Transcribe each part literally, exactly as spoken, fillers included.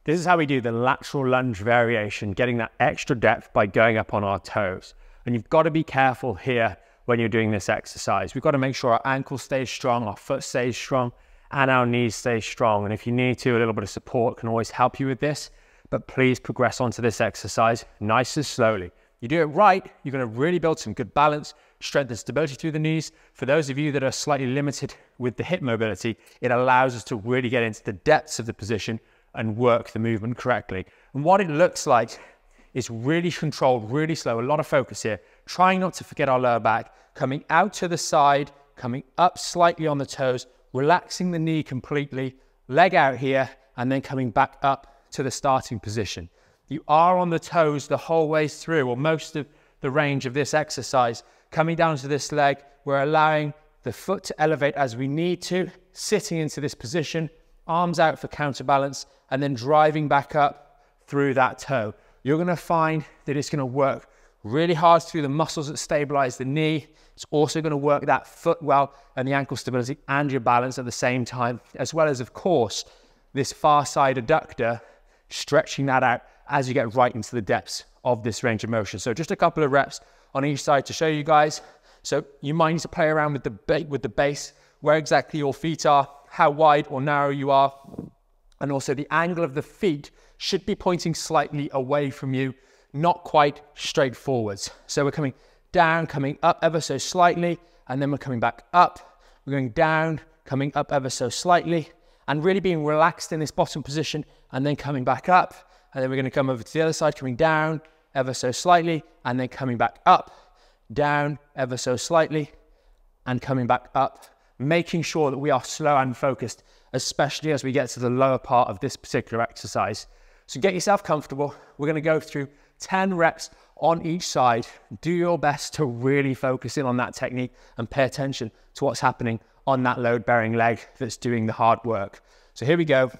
This is how we do the lateral lunge variation, getting that extra depth by going up on our toes. And you've got to be careful here when you're doing this exercise. We've got to make sure our ankle stays strong, our foot stays strong, and our knees stay strong. And if you need to, a little bit of support can always help you with this, but please progress onto this exercise nice and slowly. You do it right, you're going to really build some good balance, strength and stability through the knees. For those of you that are slightly limited with the hip mobility, it allows us to really get into the depths of the position and work the movement correctly. And what it looks like is really controlled, really slow, a lot of focus here, trying not to forget our lower back, coming out to the side, coming up slightly on the toes, relaxing the knee completely, leg out here, and then coming back up to the starting position. You are on the toes the whole way through, or most of the range of this exercise. Coming down to this leg, we're allowing the foot to elevate as we need to, sitting into this position, arms out for counterbalance, and then driving back up through that toe. You're going to find that it's going to work really hard through the muscles that stabilize the knee. It's also going to work that foot well and the ankle stability and your balance at the same time, as well as, of course, this far side adductor, stretching that out as you get right into the depths of this range of motion. So just a couple of reps on each side to show you guys. So you might need to play around with the, ba with the base, where exactly your feet are, how wide or narrow you are, and also the angle of the feet should be pointing slightly away from you, not quite straight forwards. So we're coming down, coming up ever so slightly, and then we're coming back up. We're going down, coming up ever so slightly, and really being relaxed in this bottom position, and then coming back up. And then we're going to come over to the other side, coming down ever so slightly, and then coming back up, down ever so slightly, and coming back up, making sure that we are slow and focused, especially as we get to the lower part of this particular exercise. So get yourself comfortable. We're going to go through ten reps on each side. Do your best to really focus in on that technique and pay attention to what's happening on that load-bearing leg that's doing the hard work. So here we go.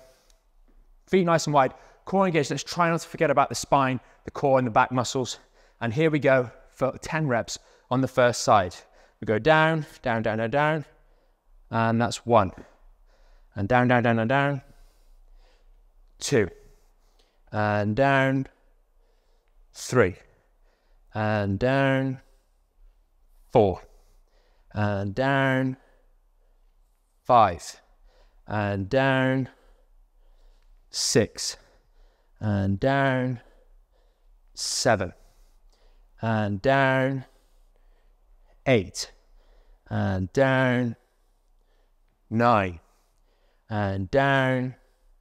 Feet nice and wide. Core engaged. Let's try not to forget about the spine, the core, and the back muscles. And here we go for ten reps on the first side. We go down, down, down, down, down. And that's one. And down, down, down, down, down. Two. And down. Three. And down. Four. And down. Five. And down. Six. And down. Seven. And down. Eight. And down. Nine. And down.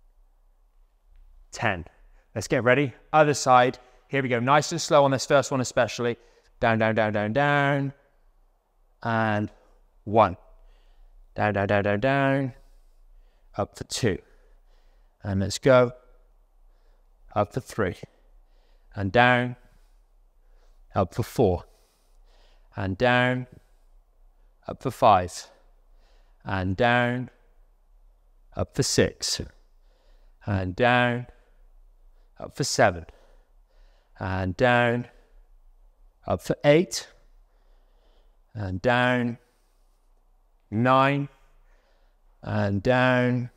Ten. Let's get ready. Other side. Here we go. Nice and slow on this first one especially. Down, down, down, down, down. And one. Down, down, down, down, down. Up for two. And let's go. Up for three. And down. Up for four. And down. Up for five. And down. Up for six. And down. Up for seven. And down. Up for eight. And down. Nine. And down.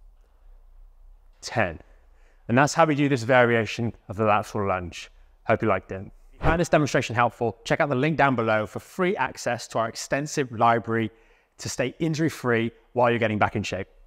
ten. And that's how we do this variation of the lateral lunge. Hope you liked it. If you found this demonstration helpful, check out the link down below for free access to our extensive library to stay injury-free while you're getting back in shape.